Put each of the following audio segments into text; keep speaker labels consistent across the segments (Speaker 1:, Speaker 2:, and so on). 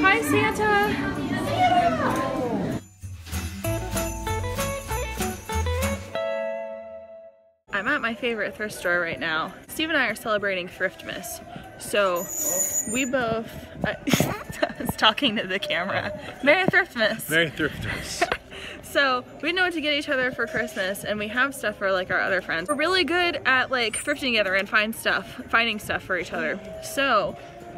Speaker 1: Hi, Santa. Santa. I'm at my favorite thrift store right now. Steve and I are celebrating Thriftmas. So we both, I was talking to the camera. Merry Thriftmas.
Speaker 2: Merry Thriftmas.
Speaker 1: So we know what to get each other for Christmas, and we have stuff for like our other friends. We're really good at like thrifting together and finding stuff for each other. So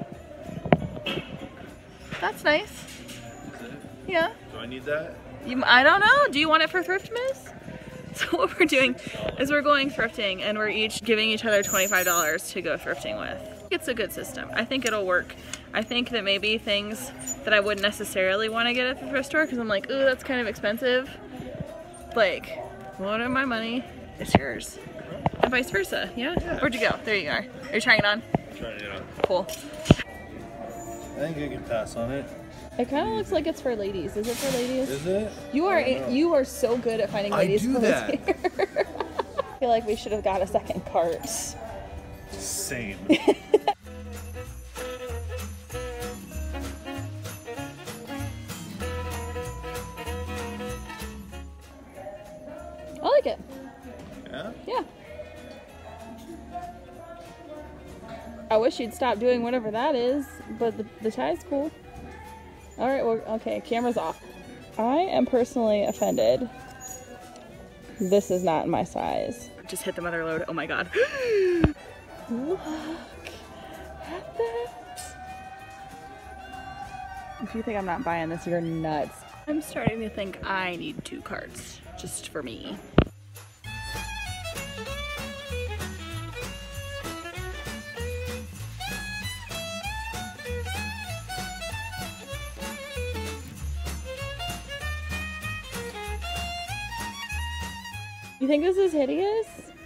Speaker 1: that's nice. Yeah.
Speaker 2: Do I need that?
Speaker 1: I don't know. Do you want it for Thriftmas? So what we're doing is we're going thrifting, and we're each giving each other $25 to go thrifting with. It's a good system. I think it'll work. I think that maybe things that I wouldn't necessarily want to get at the thrift store because I'm like, ooh, that's kind of expensive. Like, loan my money, it's yours. And vice versa, yeah? Where'd you go? There you are. Are you trying it on?
Speaker 2: I'm trying it on.
Speaker 1: Cool.
Speaker 2: I think I can pass on it.
Speaker 1: It kind of looks like it's for ladies. Is it for ladies?
Speaker 2: Is it?
Speaker 1: You are so good at finding ladies clothes here. I feel like we should have got a second cart.
Speaker 2: Same.
Speaker 1: I like it.
Speaker 2: Yeah?
Speaker 1: Yeah. I wish you'd stop doing whatever that is, but the tie's cool. Alright, well, okay, camera's off. I am personally offended. This is not my size. Just hit the mother load. Oh my god. Look at that. If you think I'm not buying this, you're nuts. I'm starting to think I need 2 carts just for me. You think this is hideous?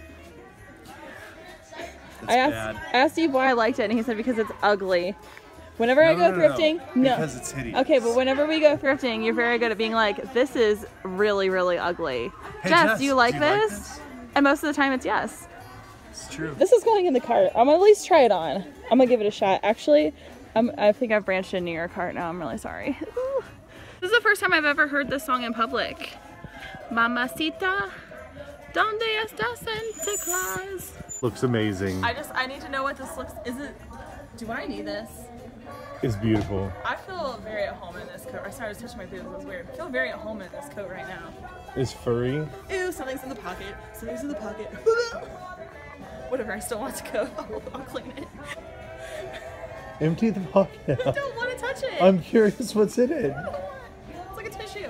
Speaker 1: I asked Steve why I liked it, and he said because it's ugly. Whenever I go thrifting, no.
Speaker 2: Because it's hideous.
Speaker 1: Okay, but whenever we go thrifting, you're very good at being like, this is really, really ugly.
Speaker 2: Hey,
Speaker 1: Jess, do you like this? And most of the time it's yes.
Speaker 2: It's true.
Speaker 1: This is going in the cart. I'm gonna at least try it on. I'm gonna give it a shot. Actually, I think I've branched into your cart now. I'm really sorry. This is the first time I've ever heard this song in public. Mamacita, ¿dónde está Santa Claus?
Speaker 2: Looks amazing.
Speaker 1: I need to know what this looks, do I need this?
Speaker 2: It's beautiful.
Speaker 1: I feel very at home in this coat. I started touching my boobs, it was weird. I feel very at home in this coat right now.
Speaker 2: It's furry.
Speaker 1: Ew, something's in the pocket. Something's in the pocket. Whatever, I still want to go. I'll clean it.
Speaker 2: Empty the pocket.
Speaker 1: I don't want to touch it.
Speaker 2: I'm curious what's in it.
Speaker 1: It's like a tissue.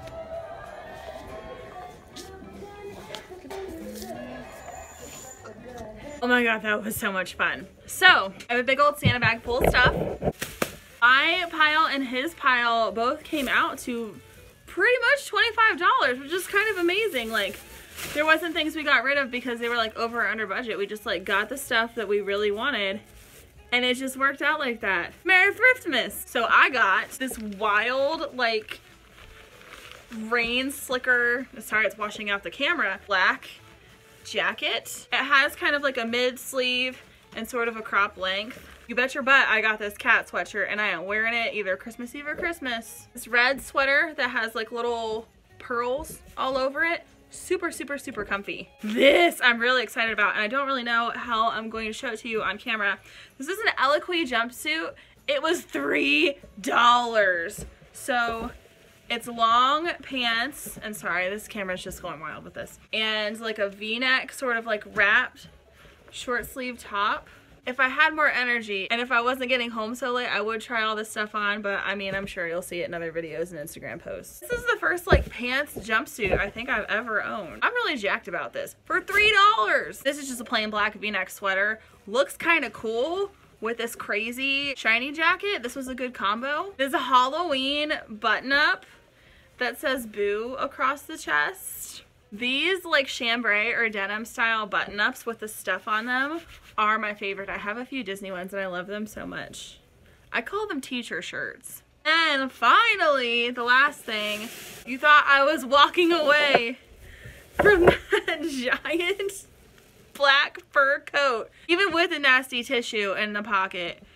Speaker 1: Oh my god, that was so much fun. So, I have a big old Santa bag full of stuff. My pile and his pile both came out to pretty much $25, which is kind of amazing. Like, there wasn't things we got rid of because they were like over or under budget. We just like got the stuff that we really wanted, and it just worked out like that. Merry Thriftmas! So I got this wild, like, rain slicker, sorry it's washing out the camera, black jacket. It has kind of like a mid sleeve and sort of a crop length. You bet your butt I got this cat sweatshirt, and I am wearing it either Christmas Eve or Christmas. This red sweater that has like little pearls all over it. Super, super, super comfy. This I'm really excited about, and I don't really know how I'm going to show it to you on camera. This is an Eloquii jumpsuit. It was $3. So it's long pants, and sorry, this camera's just going wild with this, and like a V-neck sort of like wrapped short sleeve top. If I had more energy and if I wasn't getting home so late, I would try all this stuff on, but I mean, I'm sure you'll see it in other videos and Instagram posts. This is the first like pants jumpsuit I think I've ever owned. I'm really jacked about this. For $3! This is just a plain black V-neck sweater. Looks kind of cool with this crazy shiny jacket. This was a good combo. There's a Halloween button-up that says boo across the chest. These like chambray or denim style button-ups with the stuff on them are my favorite. I have a few Disney ones and I love them so much. I call them teacher shirts. And finally, the last thing, you thought I was walking away from that giant black fur coat, even with a nasty tissue in the pocket.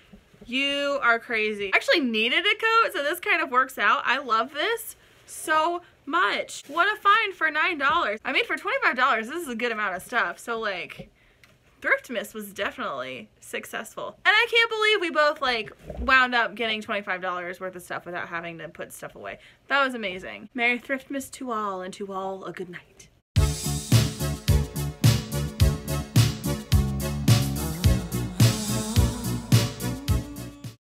Speaker 1: You are crazy. I actually needed a coat, so this kind of works out. I love this so much. What a find for $9. I mean, for $25, this is a good amount of stuff. So like, Thriftmas was definitely successful. And I can't believe we both like wound up getting $25 worth of stuff without having to put stuff away. That was amazing. Merry Thriftmas to all, and to all a good night.